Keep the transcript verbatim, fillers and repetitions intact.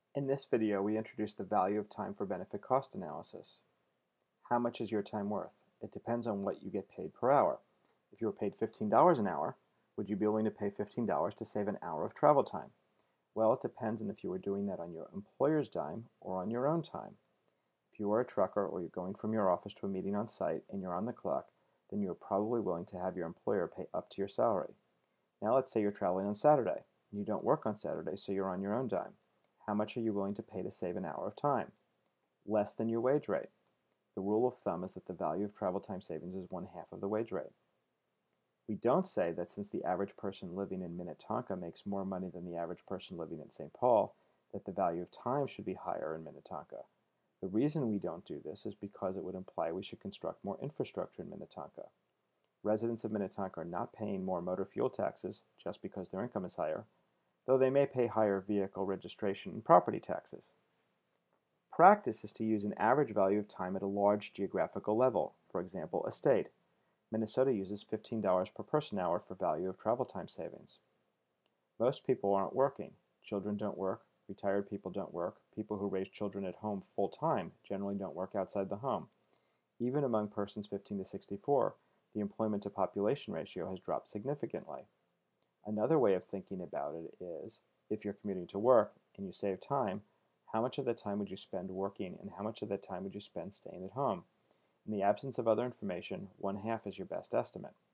In this video, we introduce the value of time for benefit cost analysis. How much is your time worth? It depends on what you get paid per hour. If you were paid fifteen dollars an hour, would you be willing to pay fifteen dollars to save an hour of travel time? Well, it depends on if you were doing that on your employer's dime or on your own time. If you are a trucker or you're going from your office to a meeting on site and you're on the clock, then you're probably willing to have your employer pay up to your salary. Now let's say you're traveling on Saturday and you don't work on Saturday, so you're on your own dime. How much are you willing to pay to save an hour of time? Less than your wage rate. The rule of thumb is that the value of travel time savings is one half of the wage rate. We don't say that since the average person living in Minnetonka makes more money than the average person living in Saint Paul, that the value of time should be higher in Minnetonka. The reason we don't do this is because it would imply we should construct more infrastructure in Minnetonka. Residents of Minnetonka are not paying more motor fuel taxes just because their income is higher, though they may pay higher vehicle registration and property taxes. Practice is to use an average value of time at a large geographical level, for example, a state. Minnesota uses fifteen dollars per person hour for value of travel time savings. Most people aren't working. Children don't work, retired people don't work, people who raise children at home full-time generally don't work outside the home. Even among persons fifteen to sixty-four, the employment to population ratio has dropped significantly. Another way of thinking about it is, if you're commuting to work and you save time, how much of that time would you spend working and how much of that time would you spend staying at home? In the absence of other information, one half is your best estimate.